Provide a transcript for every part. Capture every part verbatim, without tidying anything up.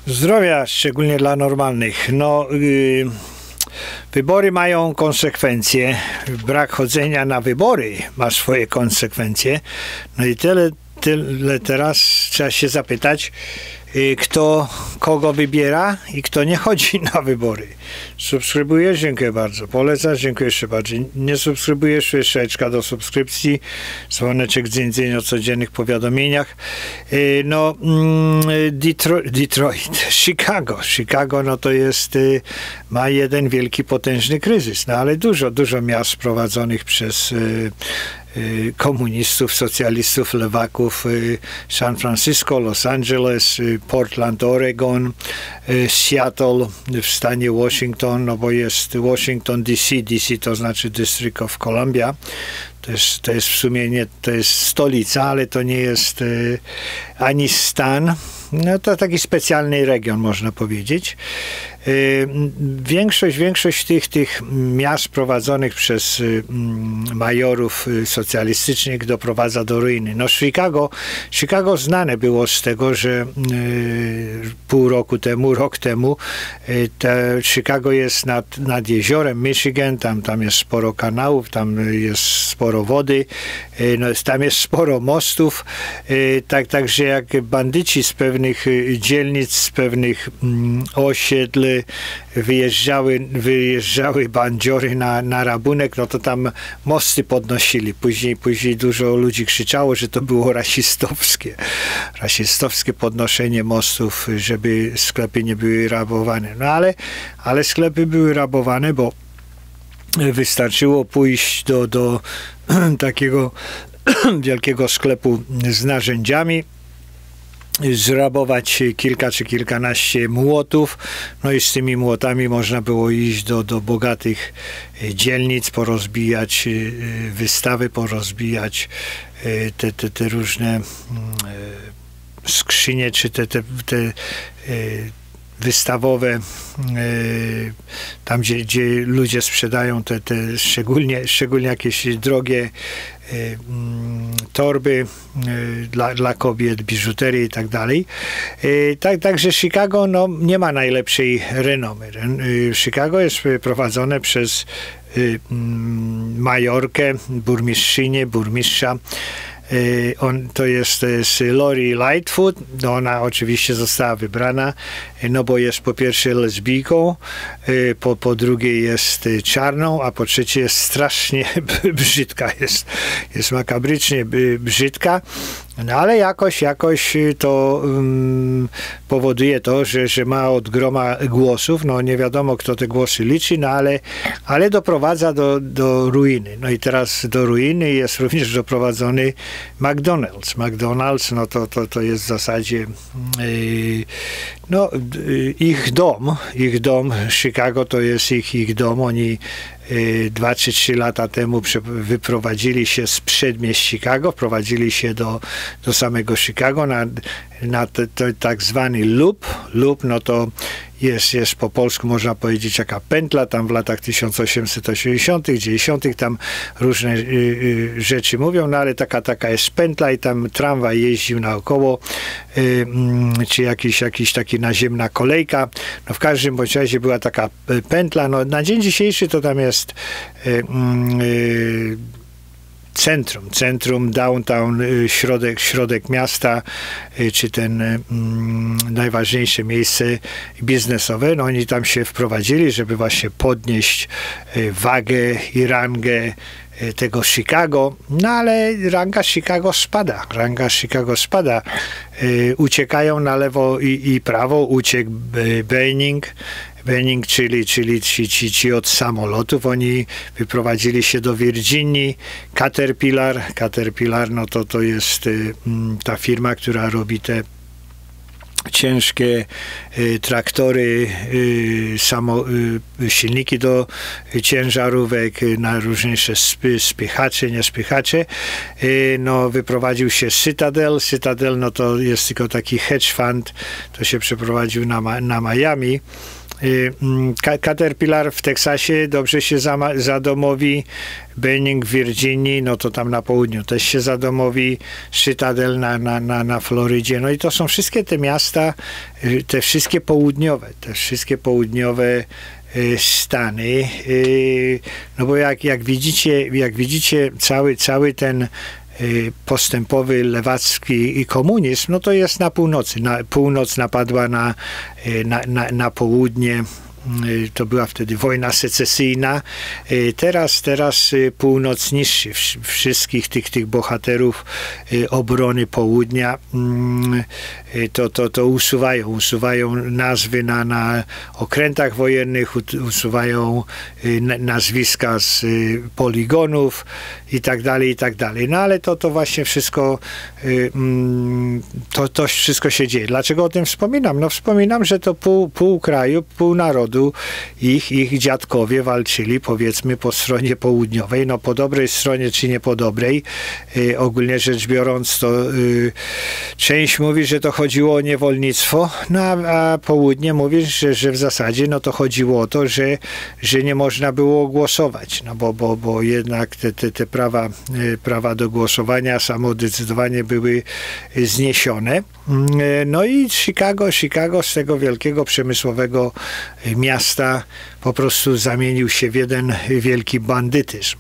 Zdrowia, szczególnie dla normalnych. No, yy, wybory mają konsekwencje. Brak chodzenia na wybory ma swoje konsekwencje. No i tyle, tyle teraz trzeba się zapytać, yy, kto kogo wybiera i kto nie chodzi na wybory. Subskrybujesz? Dziękuję bardzo. Polecasz? Dziękuję jeszcze bardziej. Nie subskrybujesz? Jeszcze do subskrypcji. Dzwoneczek dzień dzień o codziennych powiadomieniach. Yy, no, yy, Detroit, Detroit, Chicago. Chicago, no to jest, yy, ma jeden wielki, potężny kryzys. No ale dużo, dużo miast prowadzonych przez yy, komunistów, socjalistów, lewaków, San Francisco, Los Angeles, Portland, Oregon, Seattle w stanie Washington, no bo jest Washington D C, D C to znaczy District of Columbia. To jest, to jest w sumie nie, to jest stolica, ale to nie jest y, ani stan, no to taki specjalny region, można powiedzieć. Y, większość, większość tych, tych miast prowadzonych przez y, majorów y, socjalistycznych doprowadza do ruiny. No Chicago, Chicago znane było z tego, że y, pół roku temu, rok temu, y, te Chicago jest nad, nad jeziorem Michigan, tam, tam jest sporo kanałów, tam jest sporo wody, no, tam jest sporo mostów, tak, także jak bandyci z pewnych dzielnic, z pewnych mm, osiedl wyjeżdżały, wyjeżdżały bandziory na, na rabunek, no to tam mosty podnosili. Później, później dużo ludzi krzyczało, że to było rasistowskie. Rasistowskie podnoszenie mostów, żeby sklepy nie były rabowane. No ale, ale sklepy były rabowane, bo wystarczyło pójść do, do takiego wielkiego sklepu z narzędziami, zrabować kilka czy kilkanaście młotów, no i z tymi młotami można było iść do, do bogatych dzielnic, porozbijać wystawy, porozbijać te, te, te różne skrzynie, czy te, te, te wystawowe, tam gdzie, gdzie ludzie sprzedają te, te szczególnie, szczególnie jakieś drogie torby dla, dla kobiet, biżuterię i tak dalej. Tak, także Chicago no, nie ma najlepszej renomy. Chicago jest prowadzone przez majorkę, burmistrzynię, burmistrza. On, to jest, to jest Lori Lightfoot, no ona oczywiście została wybrana, no bo jest po pierwsze lesbijką, po, po drugie jest czarną, a po trzecie jest strasznie brzydka, jest, jest makabrycznie brzydka, no ale jakoś, jakoś to um, powoduje to, że, że ma od groma głosów, no nie wiadomo kto te głosy liczy, no ale, ale doprowadza do, do ruiny. No i teraz do ruiny jest również doprowadzony McDonald's. McDonald's, no to, to, to jest w zasadzie yy, no, yy, ich dom, ich dom, Chicago to jest ich, ich dom, oni dwa czy trzy lata temu wyprowadzili się z przedmieść Chicago, wprowadzili się do, do samego Chicago na, na te, te, tak zwany loop. Loop, no to jest, jest po polsku można powiedzieć jaka pętla, tam w latach tysiąc osiemset osiemdziesiątych, dziewięćdziesiątych tam różne y, y, rzeczy mówią, no ale taka, taka jest pętla i tam tramwaj jeździł naokoło, y, y, czy jakiś, jakiś taki naziemna kolejka. No w każdym bądź razie była taka pętla, no na dzień dzisiejszy to tam jest y, y, centrum, centrum, downtown, środek, środek miasta, czy ten mm, najważniejsze miejsce biznesowe. No oni tam się wprowadzili, żeby właśnie podnieść wagę i rangę tego Chicago, no ale ranga Chicago spada, ranga Chicago spada. Uciekają na lewo i, i prawo, uciekł Benning, Benning, czyli, czyli ci, ci, ci od samolotów, oni wyprowadzili się do Virginii. Caterpillar, Caterpillar, no to to jest y, ta firma, która robi te ciężkie y, traktory, y, samo, y, silniki do ciężarówek, y, na różniejsze spy, spychacze, niespychacze. Y, no, wyprowadził się Citadel. Citadel, no to jest tylko taki hedge fund, to się przeprowadził na, na Miami. Caterpillar w Teksasie dobrze się zadomowi, Benning w Virginii, no to tam na południu też się zadomowi, Citadel na, na, na, na Florydzie, no i to są wszystkie te miasta, te wszystkie południowe, te wszystkie południowe Stany, no bo jak, jak widzicie, jak widzicie cały, cały ten postępowy lewacki komunizm, no to jest na północy. Na, północ napadła na, na, na, na południe. To była wtedy wojna secesyjna. Teraz, teraz północ niszczy wszystkich tych, tych bohaterów obrony południa. To, to, to usuwają, usuwają nazwy na, na okrętach wojennych, usuwają nazwiska z poligonów i tak dalej, i tak dalej. No ale to, to właśnie wszystko to, to wszystko się dzieje. Dlaczego o tym wspominam? No wspominam, że to pół, pół kraju, pół narodu, ich, ich dziadkowie walczyli, powiedzmy, po stronie południowej. No po dobrej stronie, czy nie po dobrej. Y, ogólnie rzecz biorąc, to y, część mówi, że to chodziło o niewolnictwo, no a, a południe mówi, że, że w zasadzie no to chodziło o to, że, że nie można było głosować, no bo, bo, bo jednak te, te, te prawa, y, prawa do głosowania, samodecydowanie były zniesione. Y, no i Chicago, Chicago z tego wielkiego przemysłowego miasta po prostu zamienił się w jeden wielki bandytyzm.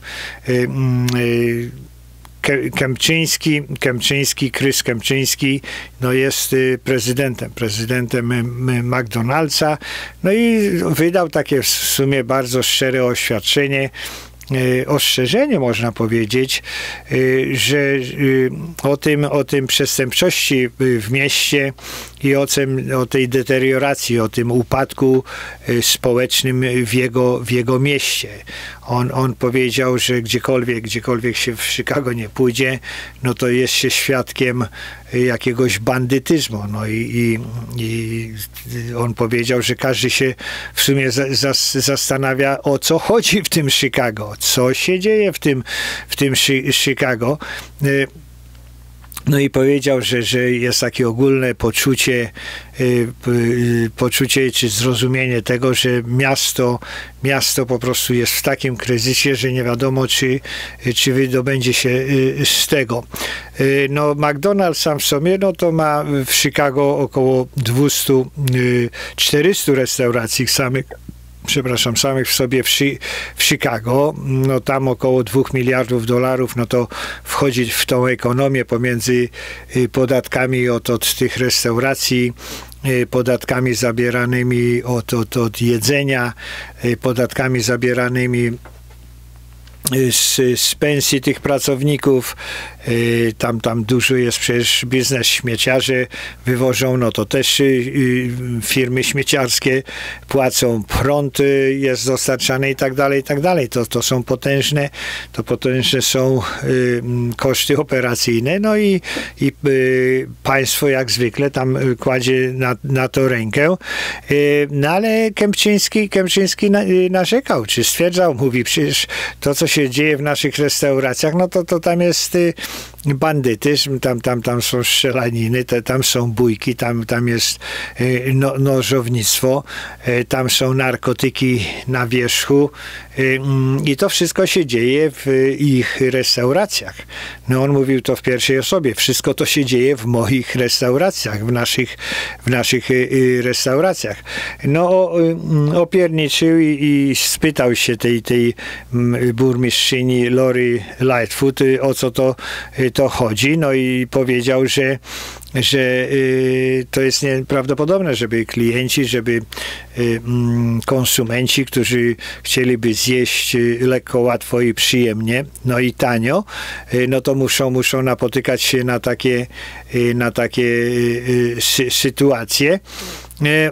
Kempczyński, Kempczyński, Chris Kempczyński, no jest prezydentem, prezydentem McDonald'sa, no i wydał takie w sumie bardzo szczere oświadczenie, ostrzeżenie, można powiedzieć, że o tym, o tym przestępczości w mieście i o, tym, o tej deterioracji, o tym upadku społecznym w jego, w jego mieście. On, on powiedział, że gdziekolwiek, gdziekolwiek się w Chicago nie pójdzie, no to jest się świadkiem jakiegoś bandytyzmu. No i, i, i on powiedział, że każdy się w sumie za, za, zastanawia, o co chodzi w tym Chicago, co się dzieje w tym, w tym Chicago. No i powiedział, że, że jest takie ogólne poczucie, poczucie czy zrozumienie tego, że miasto, miasto po prostu jest w takim kryzysie, że nie wiadomo, czy, czy wydobędzie się z tego. No McDonald's sam w sobie, no to ma w Chicago około dwieście czterysta restauracji samych, przepraszam, samych w sobie w, w Chicago, no tam około dwóch miliardów dolarów, no to wchodzi w tą ekonomię pomiędzy podatkami od, od tych restauracji, podatkami zabieranymi od, od, od jedzenia, podatkami zabieranymi z, z pensji tych pracowników. Tam, tam dużo jest przecież biznes, śmieciarze wywożą, no to też firmy śmieciarskie płacą, prąd jest dostarczany i tak dalej, i tak dalej. To, to są potężne, to potężne są koszty operacyjne, no i, i państwo jak zwykle tam kładzie na, na to rękę. No ale Kempczyński, Kempczyński narzekał, czy stwierdzał, mówi, przecież to, co się dzieje w naszych restauracjach, no to, to tam jest bandytyzm, tam, tam, tam są strzelaniny, te, tam są bójki, tam, tam jest no, nożownictwo, tam są narkotyki na wierzchu i to wszystko się dzieje w ich restauracjach. No on mówił to w pierwszej osobie. Wszystko to się dzieje w moich restauracjach, w naszych, w naszych restauracjach. No opierniczył i, i spytał się tej, tej burmistrzyni Lori Lightfoot, o co to, to chodzi. No i powiedział, że że y, to jest nieprawdopodobne, żeby klienci, żeby y, konsumenci, którzy chcieliby zjeść y, lekko, łatwo i przyjemnie, no i tanio, y, no to muszą, muszą napotykać się na takie, y, na takie y, sy sytuacje. Y,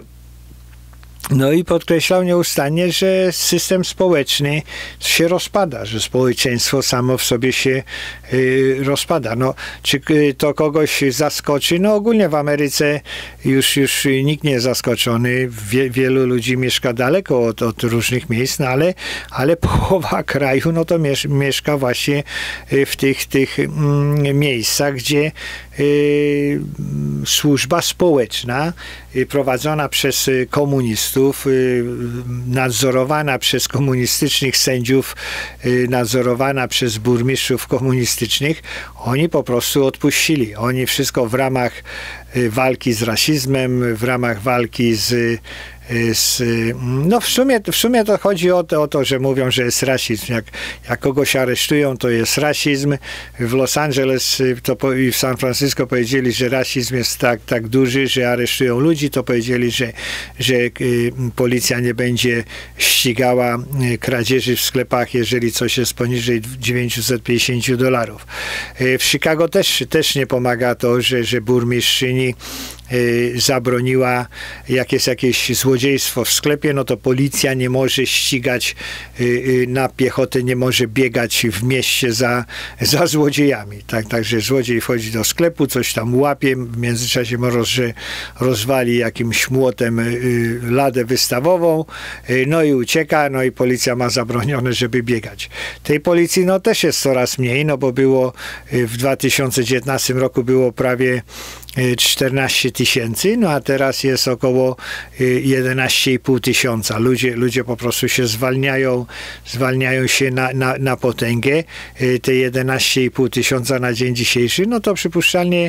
No i podkreślał nieustannie, że system społeczny się rozpada, że społeczeństwo samo w sobie się y, rozpada. No, czy y, to kogoś zaskoczy? No ogólnie w Ameryce już, już nikt nie jest zaskoczony. Wie, wielu ludzi mieszka daleko od, od różnych miejsc, no ale, ale połowa kraju no to miesz, mieszka właśnie w tych, tych mm, miejscach, gdzie, służba społeczna prowadzona przez komunistów, nadzorowana przez komunistycznych sędziów, nadzorowana przez burmistrzów komunistycznych, oni po prostu odpuścili. Oni wszystko w ramach walki z rasizmem, w ramach walki z Z, no w sumie, w sumie to chodzi o to, o to, że mówią, że jest rasizm. Jak, jak kogoś aresztują, to jest rasizm. W Los Angeles to po, i w San Francisco powiedzieli, że rasizm jest tak, tak duży, że aresztują ludzi, to powiedzieli, że, że y, policja nie będzie ścigała y, kradzieży w sklepach, jeżeli coś jest poniżej dziewięćset pięćdziesiąt dolarów. Y, w Chicago też, też nie pomaga to, że, że burmistrzyni zabroniła, jak jest jakieś złodziejstwo w sklepie, no to policja nie może ścigać na piechotę, nie może biegać w mieście za, za złodziejami. Tak, także złodziej wchodzi do sklepu, coś tam łapie, w międzyczasie może rozwali jakimś młotem ladę wystawową, no i ucieka, no i policja ma zabronione, żeby biegać. Tej policji no też jest coraz mniej, no bo było w dwa tysiące dziewiętnastym roku było prawie czternaście tysięcy, no a teraz jest około jedenaście i pół tysiąca. Ludzie, ludzie po prostu się zwalniają, zwalniają się na, na, na potęgę. Te jedenaście i pół tysiąca na dzień dzisiejszy, no to przypuszczalnie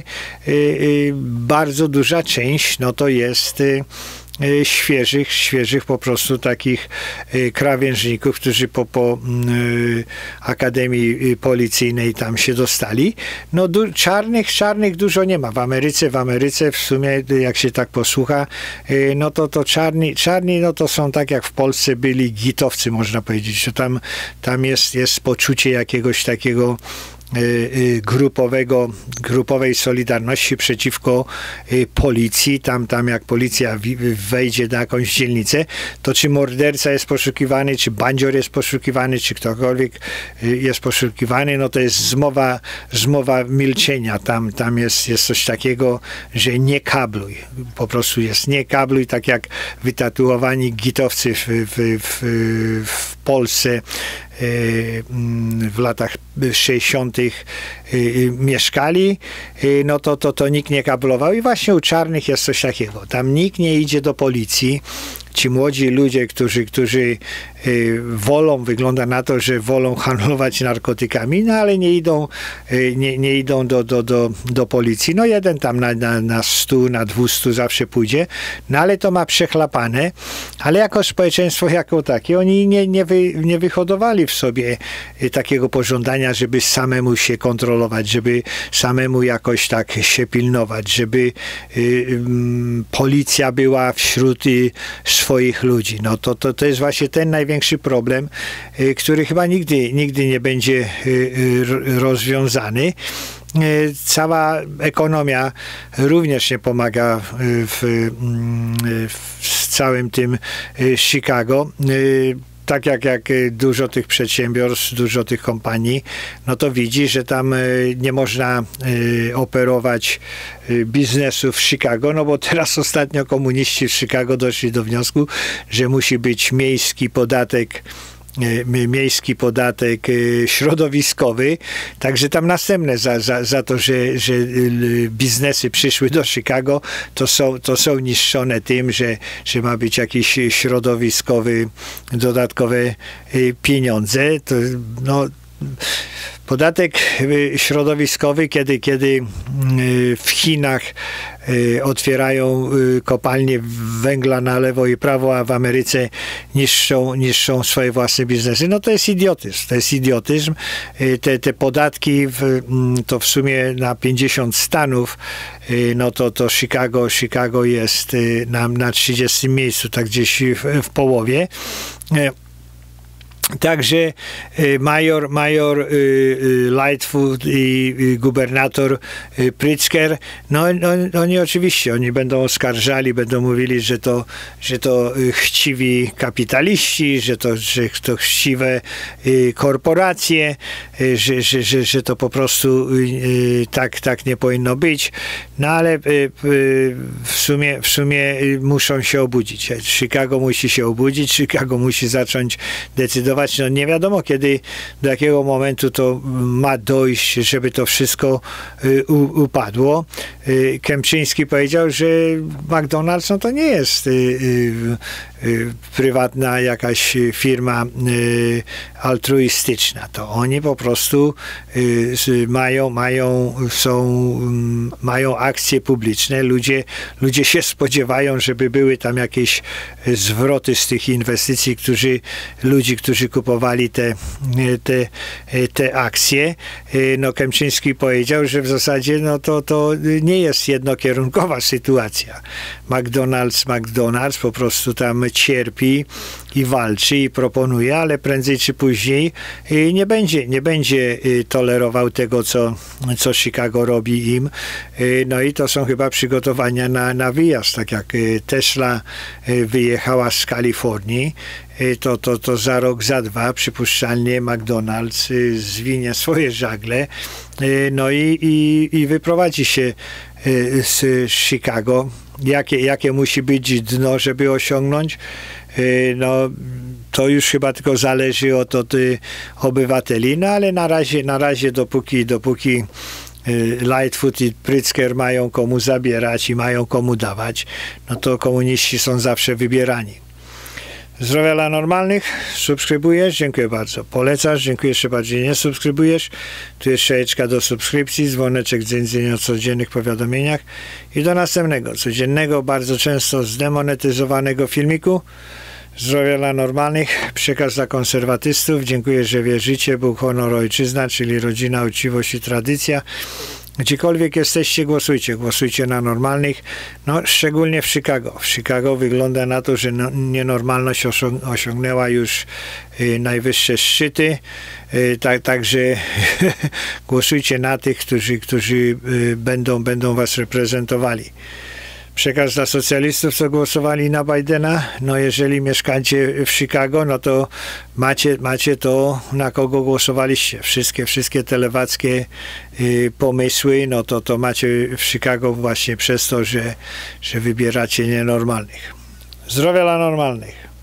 bardzo duża część, no to jest świeżych, świeżych po prostu takich krawężników, którzy po, po Akademii Policyjnej tam się dostali. No du, czarnych, czarnych dużo nie ma. W Ameryce, w Ameryce w sumie, jak się tak posłucha, no to, to czarni, czarni, no to są tak jak w Polsce byli gitowcy, można powiedzieć, że tam, tam jest, jest poczucie jakiegoś takiego grupowego, grupowej solidarności przeciwko policji. Tam, tam jak policja wejdzie na jakąś dzielnicę, to czy morderca jest poszukiwany, czy bandzior jest poszukiwany, czy ktokolwiek jest poszukiwany, no to jest zmowa, zmowa milczenia. Tam, tam jest, jest coś takiego, że nie kabluj. Po prostu jest nie kabluj, tak jak wytatuowani gitowcy w, w, w, w Polsce w latach sześćdziesiątych mieszkali, no to, to, to nikt nie kablował i właśnie u czarnych jest coś takiego. Tam nikt nie idzie do policji. Ci młodzi ludzie, którzy, którzy y, wolą, wygląda na to, że wolą handlować narkotykami, no ale nie idą, y, nie, nie idą do, do, do, do policji. No jeden tam na, na, na stu, na dwustu zawsze pójdzie, no ale to ma przechlapane, ale jako społeczeństwo jako takie, oni nie, nie, wy, nie wyhodowali w sobie y, takiego pożądania, żeby samemu się kontrolować, żeby samemu jakoś tak się pilnować, żeby y, y, policja była wśród y, swoich ludzi. No to, to, to jest właśnie ten największy problem, y, który chyba nigdy, nigdy nie będzie y, y, rozwiązany. Y, cała ekonomia również nie pomaga w, y, w całym tym y, Chicago. Y, tak jak, jak dużo tych przedsiębiorstw, dużo tych kompanii, no to widzi, że tam nie można operować biznesu w Chicago, no bo teraz ostatnio komuniści w Chicago doszli do wniosku, że musi być miejski podatek miejski podatek środowiskowy, także tam następne za, za, za to, że, że biznesy przyszły do Chicago, to są, to są niszczone tym, że, że ma być jakiś środowiskowy, dodatkowe pieniądze. To, no, podatek środowiskowy, kiedy, kiedy w Chinach otwierają kopalnie węgla na lewo i prawo, a w Ameryce niszczą, niszczą swoje własne biznesy. No to jest idiotyzm. To jest idiotyzm. Te, te podatki w, to w sumie na pięćdziesiąt stanów, no to, to Chicago, Chicago jest na, na trzydziestym miejscu, tak gdzieś w, w połowie. Także major, major Lightfoot i gubernator Pritzker, no, no oni oczywiście, oni będą oskarżali, będą mówili, że to, że to chciwi kapitaliści, że to, że to chciwe korporacje, że, że, że, że to po prostu tak, tak nie powinno być. No ale w sumie, w sumie muszą się obudzić. Chicago musi się obudzić, Chicago musi zacząć decydować zlikwidować. No nie wiadomo, kiedy, do jakiego momentu to ma dojść, żeby to wszystko u, upadło. Kępczyński powiedział, że McDonald's no to nie jest y, y, y, prywatna jakaś firma y, altruistyczna. To oni po prostu y, mają, mają, są, y, mają akcje publiczne. Ludzie, ludzie się spodziewają, żeby były tam jakieś zwroty z tych inwestycji, którzy, ludzi, którzy kupowali te, te, te akcje. No Kępczyński powiedział, że w zasadzie no to, to nie jest jednokierunkowa sytuacja. McDonald's, McDonald's po prostu tam cierpi i walczy i proponuje, ale prędzej czy później nie będzie, nie będzie tolerował tego, co, co Chicago robi im. No i to są chyba przygotowania na, na wyjazd. Tak jak Tesla wyjechała z Kalifornii, to, to, to za rok, za dwa przypuszczalnie McDonald's zwinie swoje żagle no i, i, i wyprowadzi się z Chicago. Jakie, jakie musi być dno, żeby osiągnąć? No, to już chyba tylko zależy od, od obywateli, no ale na razie, na razie dopóki, dopóki Lightfoot i Pritzker mają komu zabierać i mają komu dawać, no to komuniści są zawsze wybierani. Zdrowia dla normalnych, subskrybujesz, dziękuję bardzo. Polecasz, dziękuję, jeszcze bardziej nie subskrybujesz. Tu jest szejeczka do subskrypcji, dzwoneczek dziedzień o codziennych powiadomieniach i do następnego, codziennego, bardzo często zdemonetyzowanego filmiku. Zdrowia dla normalnych, przekaz dla konserwatystów. Dziękuję, że wierzycie, Bóg, honor, ojczyzna, czyli rodzina, uczciwość i tradycja. Gdziekolwiek jesteście, głosujcie. Głosujcie na normalnych, no szczególnie w Chicago. W Chicago wygląda na to, że no, nienormalność osiągnęła już y, najwyższe szczyty. Y, tak, także głosujcie na tych, którzy, którzy y, będą, będą was reprezentowali. Przekaz dla socjalistów, co głosowali na Bidena. No jeżeli mieszkacie w Chicago, no to macie, macie to, na kogo głosowaliście. Wszystkie, wszystkie telewackie y, pomysły, no to, to macie w Chicago właśnie przez to, że, że wybieracie nienormalnych. Zdrowia dla normalnych.